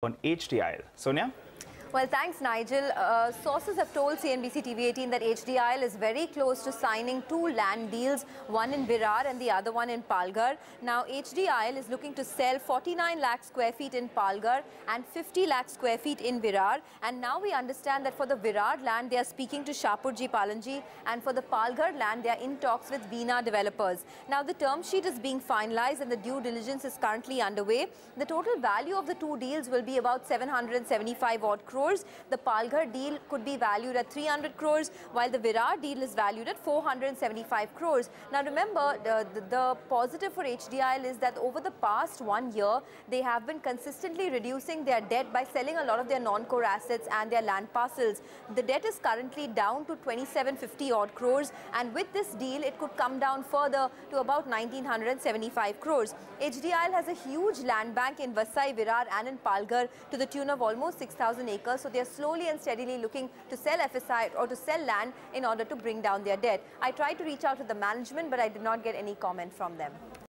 on HDIL. Sonia? Well, thanks, Nigel. Sources have told CNBC TV18 that HDIL is very close to signing 2 land deals, one in Virar and the other one in Palghar. Now, HDIL is looking to sell 49 lakh square feet in Palghar and 50 lakh square feet in Virar. And now we understand that for the Virar land, they are speaking to Shapoorji Pallonji, and for the Palghar land, they are in talks with Veena developers. Now, the term sheet is being finalized and the due diligence is currently underway. The total value of the 2 deals will be about 775 odd crores. The Palghar deal could be valued at 300 crores, while the Virar deal is valued at 475 crores. Now remember, the positive for HDIL is that over the past 1 year, they have been consistently reducing their debt by selling a lot of their non-core assets and their land parcels. The debt is currently down to 2750 odd crores, and with this deal, it could come down further to about 1975 crores. HDIL has a huge land bank in Vasai, Virar and in Palghar to the tune of almost 6,000 acres. So they are slowly and steadily looking to sell FSI or to sell land in order to bring down their debt. I tried to reach out to the management, but I did not get any comment from them.